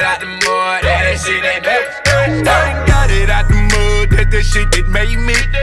out the mud, that shit that made me. I got it out the mud, that shit that made me.